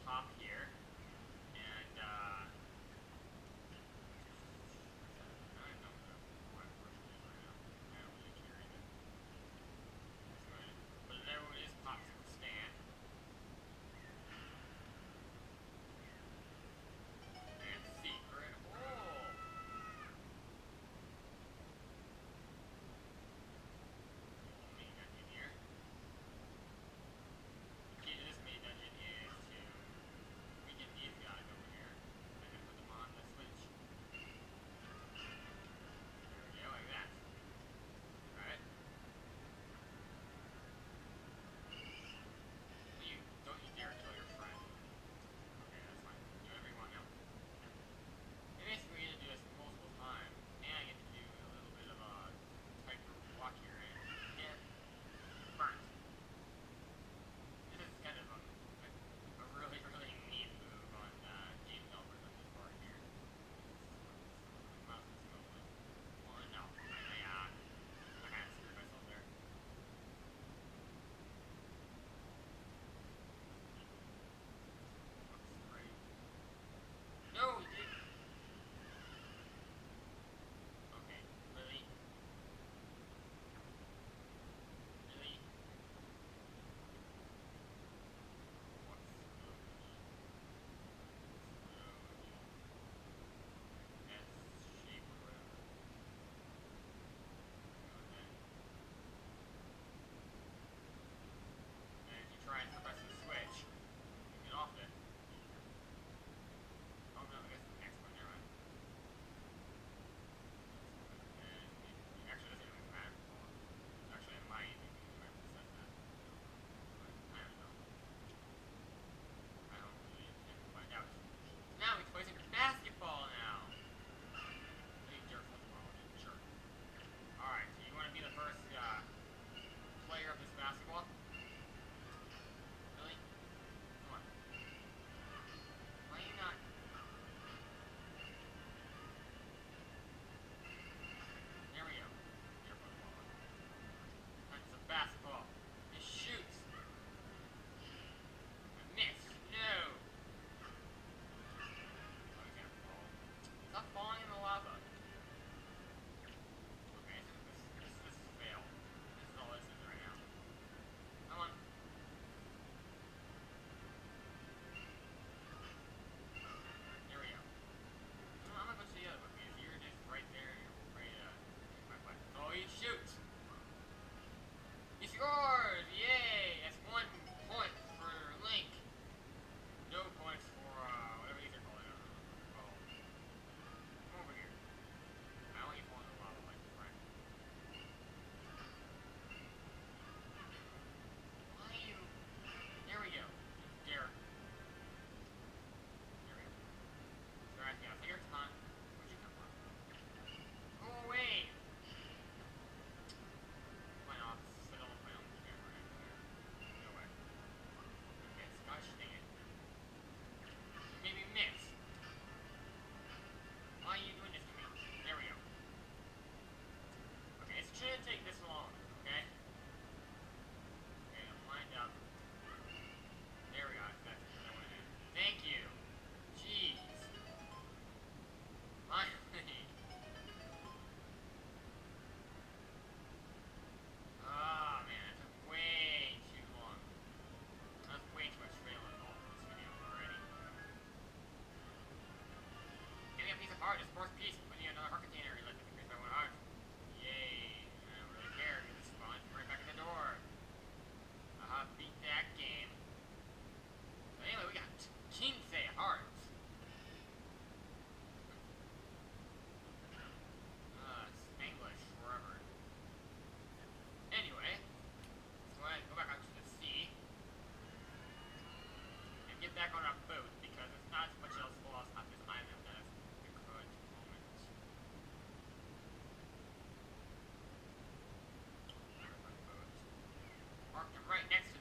top here, and I don't know what version it is right now. I don't really care either. But there is popsicle stand. And secret hole. Main dungeon here. The key to this main dungeon is to weaken these guys over here and then put them on the switch. There we go, like that. Alright. Don't you dare kill your friend. Okay, that's fine. Do whatever you want now. And basically, you get to do this multiple times, and I get to do a little bit of a tightrope walk here, and get burnt. This is kind of a really, really neat move on game developers on this part here. Mouse is going. Oh no, I kind of screwed myself there. No, you didn't. Okay, really? Really? What's S-shape or whatever. And if you try and press the switch, you get off it. Oh no, I guess the next one, never mind. And it actually doesn't really matter. Actually, it might even be if I said that. But I don't know. I don't really intend to find out. Now he's placing a basketball now! Hey, jerk football, jerk. Alright, so you want to be the first player of this basketball? Really? Come on. Why are you not? There we go. Your football. That's a basketball. It shoots. I missed. No. Oh, you can't fall. Stop falling in the lava. Okay, this is a fail. This is all this is right now. Come on. There we go. I'm not going to the other one because you're just right there and you're ready to hit my butt. Oh, he shoots! He scores! Yay! That's 1 point for Link. No points for whatever these are called. I don't know what they're called. Come over here. I don't want you falling in the lava like your friend. Why are you? There we go. Dare. There we go. Alright, yeah, take your time. Where'd you come from? Go away! Fine, I'll settle with my own camera right here. No way. Okay, gosh dang it. You made me miss. Why are you doing this to me? There we go. Okay, it shouldn't take this long, okay? Okay, I'm lined up. There we go, that's what I went in. Thank you! Jeez. Finally! Oh man, that took way too long. That's way too much fail involved in this video already. Give me a piece of heart, this fourth piece, put you in another heart container, you let me increase by 1 heart. Yay, I don't really care, because it spawns right back in the door. Aha, beat that game. But anyway, we got 15 hearts. Spanglish, wherever. Anyway, so I go back out to the sea and get back on our boat because there's not much else for us on this island at the current moment. There's our boat. Parked right next to